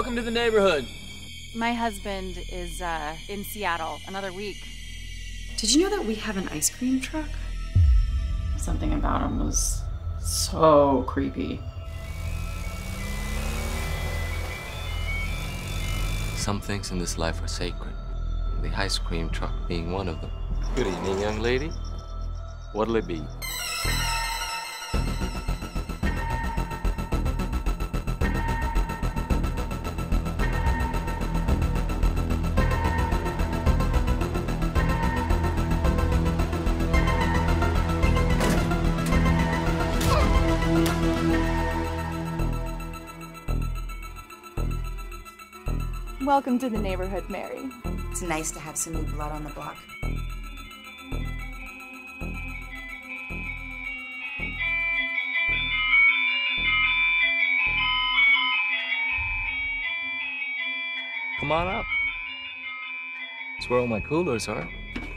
Welcome to the neighborhood. My husband is in Seattle another week. Did you know that we have an ice cream truck? Something about him was so creepy. Some things in this life are sacred, the ice cream truck being one of them. Good evening, young lady. What'll it be? Welcome to the neighborhood, Mary. It's nice to have some new blood on the block. Come on up. It's where all my coolers are.